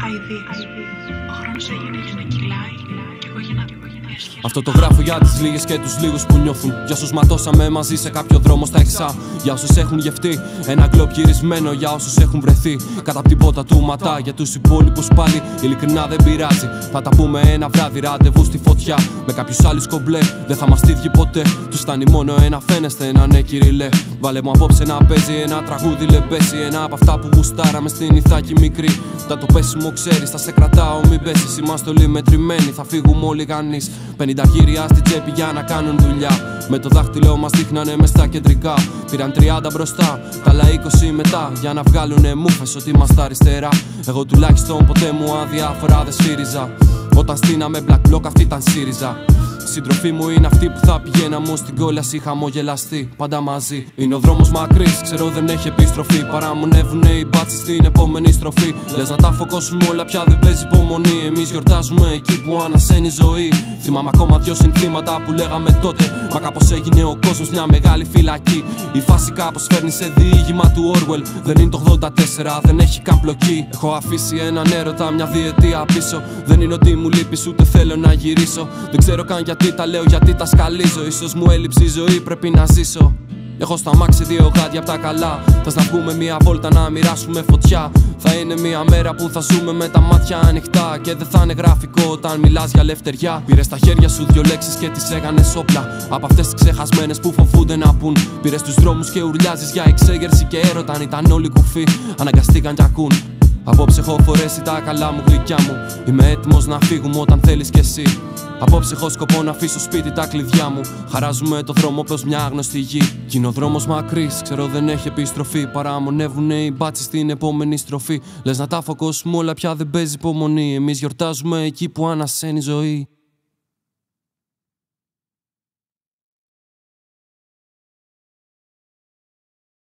Ο χρόνος έγινε για να κυλάει και εγώ για να διασχίσω. Αυτό το γράφω για τις λίγες και τους λίγους που νιώθουν. Για όσους ματώσαμε μαζί σε κάποιο δρόμο στα εξά. Για όσους έχουν γευτεί ένα γκλόπ γυρισμένο. Για όσους έχουν βρεθεί κατά από την πότα του ματά. Για τους υπόλοιπους πάλι ειλικρινά δεν πειράζει. Θα τα πούμε ένα βράδυ, ραντεβού στη φωτιά. Με κάποιους άλλους κομπλέ δεν θα μας τύχει ποτέ. Τους φτάνει μόνο ένα φαίνεστε, ένα ναι κυριλέ. Βάλε μου απόψε να παίζει ένα τραγούδι λεμπέσει. Ένα από αυτά που γουστάραμε στην Ιθάκη μικρή. Τα το πέσιμο ξέρεις, θα σε κρατάω μην πέσεις. Είμαστε όλοι μετρημένοι, θα φύγουμε όλοι κανείς. 50 γύρια στην τσέπη για να κάνουν δουλειά. Με το δάχτυλο μας δείχνανε μες στα κεντρικά. Πήραν 30 μπροστά, τα άλλα 20 μετά. Για να βγάλουνε μούφες ότι είμαστε αριστερά. Εγώ τουλάχιστον ποτέ μου αδιάφορα δεν σφύριζα. Όταν στείναμε black block αυτή ήταν ΣΥΡΙΖΑ. Συντροφή μου είναι αυτή που θα πηγαίναμε ως την κόλαση χαμογελαστή. Πάντα μαζί. Είναι ο δρόμος μακρύς, ξέρω δεν έχει επιστροφή. Παραμονεύουνε οι μπάτσοι στην επόμενη στροφή. Λες να τα φωκώσουμε όλα, πια δεν παίζει υπομονή. Εμείς γιορτάζουμε εκεί που ανασένει η ζωή. Θυμάμαι ακόμα δυο συνθήματα που λέγαμε τότε. Μα κάπως έγινε ο κόσμος μια μεγάλη φυλακή. Η φάση κάπως φέρνει σε διήγημα του Orwell. Δεν είναι το 84, δεν έχει καν πλοκή. Έχω αφήσει έναν έρωτα μια διετία πίσω. Δεν είναι ότι μου λείπεις ούτε θέλω να γυρίσω. Δεν ξέρω καν γιατί τα λέω, γιατί τα σκαλίζω. Ίσως μου έλειψε η ζωή, πρέπει να ζήσω. Έχω στα μάξι 2 γάντια απ' τα καλά. Θες να βγούμε μια βόλτα να μοιράσουμε φωτιά. Θα είναι μια μέρα που θα ζούμε με τα μάτια ανοιχτά. Και δεν θα είναι γραφικό όταν μιλάς για ελευθεριά. Πήρες στα χέρια σου 2 λέξεις και τις έκανες όπλα. Από αυτές τις ξεχασμένες που φοβούνται να πουν. Πήρες τους δρόμους και ουρλιάζεις για εξέγερση και έρωτα. Αν ήταν όλοι κουφοί, αναγκαστήκαν κι ακούν. Απόψε έχω φορέσει τα καλά μου γλυκιά μου. Είμαι έτοιμος να φύγουμε όταν θέλεις κι εσύ. Απόψε έχω σκοπό να αφήσω σπίτι τα κλειδιά μου. Χαράζουμε το δρόμο προς μια άγνωστη γη. Κι είναι ο δρόμος μακρύς, ξέρω δεν έχει επιστροφή. Παραμονεύουνε οι μπάτσοι στην επόμενη στροφή. Λες να τα φωκώσουμε όλα, πια δεν παίζει υπομονή. Εμείς γιορτάζουμε εκεί που ανασένει η ζωή.